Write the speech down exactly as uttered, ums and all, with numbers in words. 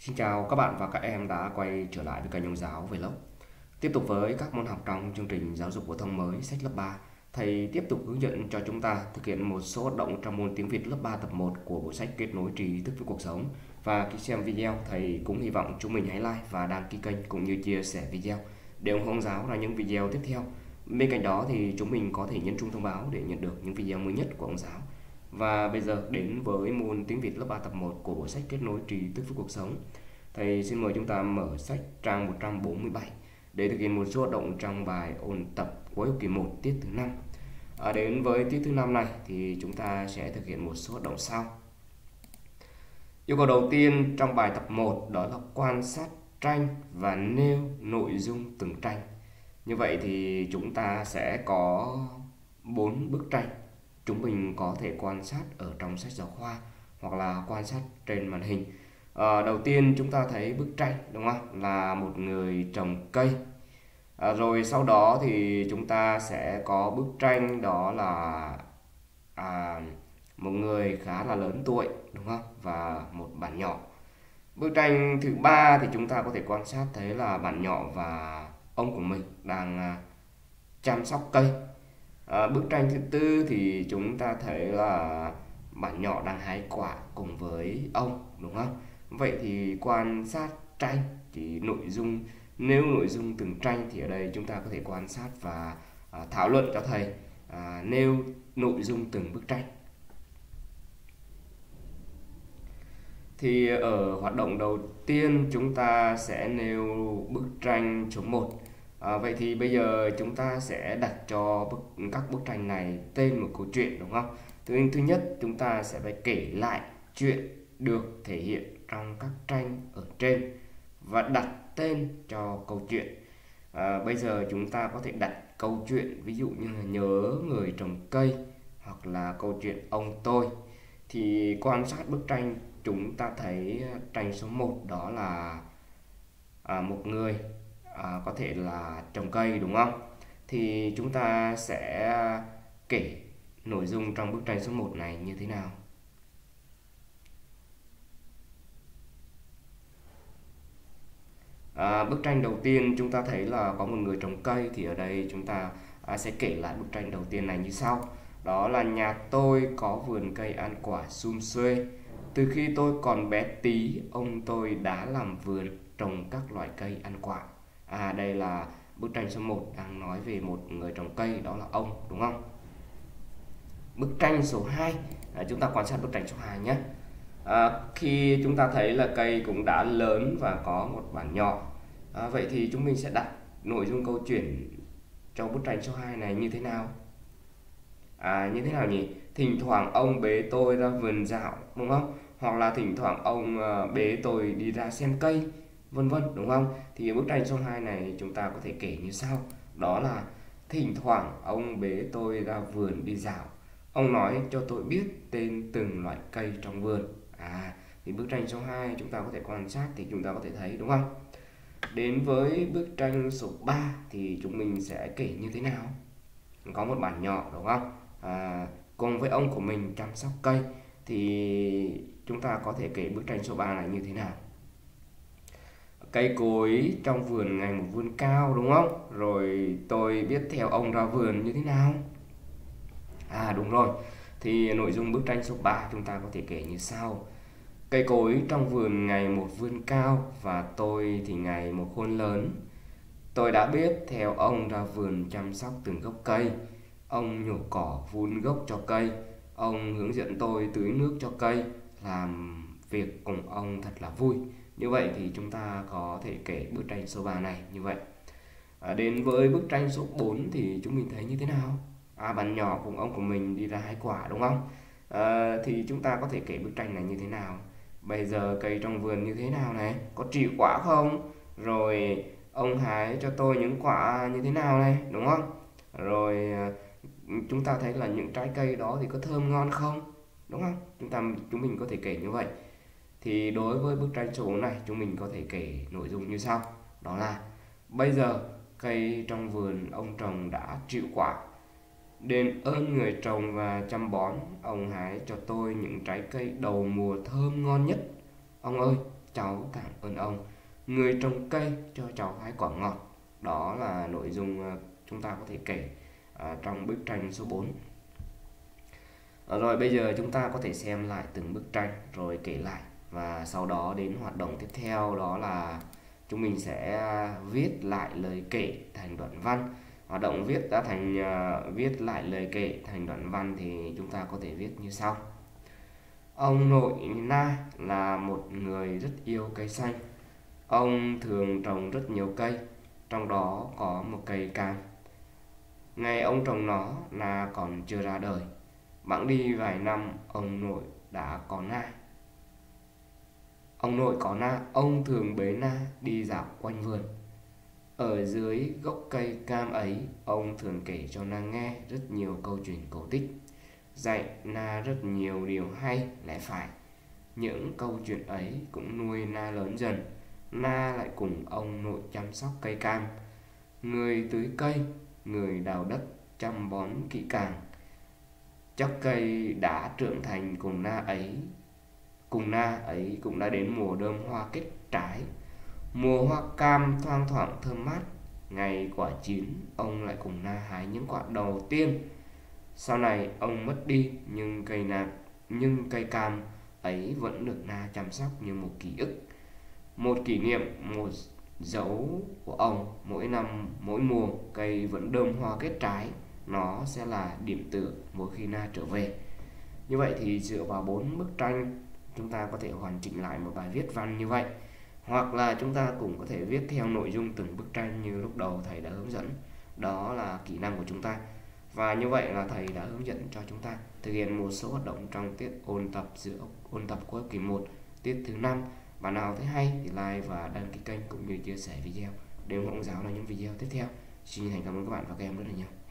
Xin chào các bạn và các em đã quay trở lại với kênh Ông Giáo Vlog. Tiếp tục với các môn học trong chương trình giáo dục phổ thông mới sách lớp ba, thầy tiếp tục hướng dẫn cho chúng ta thực hiện một số hoạt động trong môn tiếng Việt lớp ba tập một của bộ sách Kết nối trí thức với cuộc sống. Và khi xem video, thầy cũng hy vọng chúng mình hãy like và đăng ký kênh cũng như chia sẻ video để ủng hộ Ông Giáo ra những video tiếp theo. Bên cạnh đó thì chúng mình có thể nhấn chuông thông báo để nhận được những video mới nhất của Ông Giáo. Và bây giờ đến với môn tiếng Việt lớp ba tập một của bộ sách Kết nối trí thức với cuộc sống. Thầy xin mời chúng ta mở sách trang một trăm bốn mươi bảy để thực hiện một số hoạt động trong bài ôn tập cuối học kỳ một tiết thứ năm. À, đến với tiết thứ năm này thì chúng ta sẽ thực hiện một số hoạt động sau. Yêu cầu đầu tiên trong bài tập một đó là quan sát tranh và nêu nội dung từng tranh. Như vậy thì chúng ta sẽ có bốn bức tranh. Chúng mình có thể quan sát ở trong sách giáo khoa hoặc là quan sát trên màn hình. À, đầu tiên chúng ta thấy bức tranh đúng không? Là một người trồng cây. À, rồi sau đó thì chúng ta sẽ có bức tranh đó là à, một người khá là lớn tuổi đúng không? Và một bạn nhỏ. Bức tranh thứ ba thì chúng ta có thể quan sát thấy là bạn nhỏ và ông của mình đang à, chăm sóc cây. À, bức tranh thứ tư thì chúng ta thấy là bạn nhỏ đang hái quả cùng với ông đúng không? Vậy thì quan sát tranh thì nội dung nếu nội dung từng tranh thì ở đây chúng ta có thể quan sát và à, thảo luận cho thầy à, nêu nội dung từng bức tranh. Thì ở hoạt động đầu tiên chúng ta sẽ nêu bức tranh số một. À, vậy thì bây giờ chúng ta sẽ đặt cho bức, các bức tranh này tên một câu chuyện đúng không? Thứ, thứ nhất chúng ta sẽ phải kể lại chuyện được thể hiện trong các tranh ở trên và đặt tên cho câu chuyện. À, bây giờ chúng ta có thể đặt câu chuyện ví dụ như là nhớ người trồng cây hoặc là câu chuyện ông tôi. Thì quan sát bức tranh chúng ta thấy tranh số một đó là à, một người à, có thể là trồng cây đúng không? Thì chúng ta sẽ kể nội dung trong bức tranh số một này như thế nào? À, bức tranh đầu tiên chúng ta thấy là có một người trồng cây, thì ở đây chúng ta à, sẽ kể lại bức tranh đầu tiên này như sau. Đó là nhà tôi có vườn cây ăn quả sum xuê. Từ khi tôi còn bé tí, ông tôi đã làm vườn trồng các loại cây ăn quả. À, đây là bức tranh số một đang nói về một người trồng cây, đó là ông đúng không? Bức tranh số hai, à, chúng ta quan sát bức tranh số hai nhé. À, khi chúng ta thấy là cây cũng đã lớn và có một bản nhỏ, à, vậy thì chúng mình sẽ đặt nội dung câu chuyện trong bức tranh số hai này như thế nào? À, như thế nào nhỉ? Thỉnh thoảng ông bế tôi ra vườn dạo đúng không? Hoặc là thỉnh thoảng ông uh, bế tôi đi ra xem cây, vân vân đúng không? Thì bức tranh số hai này chúng ta có thể kể như sau. Đó là thỉnh thoảng ông bế tôi ra vườn đi dạo. Ông nói cho tôi biết tên từng loại cây trong vườn. À, thì bức tranh số hai chúng ta có thể quan sát thì chúng ta có thể thấy đúng không? Đến với bức tranh số ba thì chúng mình sẽ kể như thế nào? Có một bạn nhỏ đúng không? À, cùng với ông của mình chăm sóc cây. Thì chúng ta có thể kể bức tranh số ba này như thế nào? Cây cối trong vườn ngày một vươn cao đúng không? Rồi tôi biết theo ông ra vườn như thế nào? À đúng rồi. Thì nội dung bức tranh số ba chúng ta có thể kể như sau. Cây cối trong vườn ngày một vươn cao và tôi thì ngày một khôn lớn. Tôi đã biết theo ông ra vườn chăm sóc từng gốc cây. Ông nhổ cỏ vun gốc cho cây. Ông hướng dẫn tôi tưới nước cho cây. Làm việc cùng ông thật là vui. Như vậy thì chúng ta có thể kể bức tranh số ba này như vậy. À, đến với bức tranh số bốn thì chúng mình thấy như thế nào? À, bạn nhỏ cùng ông của mình đi ra hái quả đúng không? À, thì chúng ta có thể kể bức tranh này như thế nào? Bây giờ cây trong vườn như thế nào này? Có triệu quả không? Rồi ông hái cho tôi những quả như thế nào này? Đúng không? Rồi chúng ta thấy là những trái cây đó thì có thơm ngon không? Đúng không? Chúng ta chúng mình có thể kể như vậy. Thì đối với bức tranh số này chúng mình có thể kể nội dung như sau. Đó là bây giờ cây trong vườn ông trồng đã chịu quả. Đền ơn người trồng và chăm bón, ông hái cho tôi những trái cây đầu mùa thơm ngon nhất. Ông ơi, cháu cảm ơn ông. Người trồng cây cho cháu hái quả ngọt. Đó là nội dung chúng ta có thể kể à, trong bức tranh số bốn. À, rồi bây giờ chúng ta có thể xem lại từng bức tranh rồi kể lại, và sau đó đến hoạt động tiếp theo, đó là chúng mình sẽ viết lại lời kể thành đoạn văn. Hoạt động viết đã thành uh, viết lại lời kể thành đoạn văn thì chúng ta có thể viết như sau. Ông nội Na là một người rất yêu cây xanh. Ông thường trồng rất nhiều cây, trong đó có một cây cam. Ngày ông trồng nó, Na còn chưa ra đời. Bẵng đi vài năm, ông nội đã có Na. Ông nội có Na, ông thường bế Na đi dạo quanh vườn. Ở dưới gốc cây cam ấy, ông thường kể cho Na nghe rất nhiều câu chuyện cổ tích, dạy Na rất nhiều điều hay lẽ phải. Những câu chuyện ấy cũng nuôi Na lớn dần. Na lại cùng ông nội chăm sóc cây cam. Người tưới cây, người đào đất, chăm bón kỹ càng. Chắc cây đã trưởng thành cùng Na ấy. Cùng Na ấy cũng đã đến mùa đơm hoa kết trái. Mùa hoa cam thoang thoảng thơm mát. Ngày quả chín, ông lại cùng Na hái những quả đầu tiên. Sau này ông mất đi, nhưng cây na, nhưng cây cam ấy vẫn được Na chăm sóc như một ký ức, một kỷ niệm, một dấu của ông. Mỗi năm, mỗi mùa, cây vẫn đơm hoa kết trái. Nó sẽ là điểm tựa mỗi khi Na trở về. Như vậy thì dựa vào bốn bức tranh, chúng ta có thể hoàn chỉnh lại một bài viết văn như vậy. Hoặc là chúng ta cũng có thể viết theo nội dung từng bức tranh như lúc đầu thầy đã hướng dẫn. Đó là kỹ năng của chúng ta. Và như vậy là thầy đã hướng dẫn cho chúng ta thực hiện một số hoạt động trong tiết ôn tập giữa ôn tập của kỳ một, tiết thứ năm. Bạn nào thấy hay thì like và đăng ký kênh cũng như chia sẻ video để ủng hộ giáo là những video tiếp theo. Xin thành cảm ơn các bạn và các em rất là nhiều.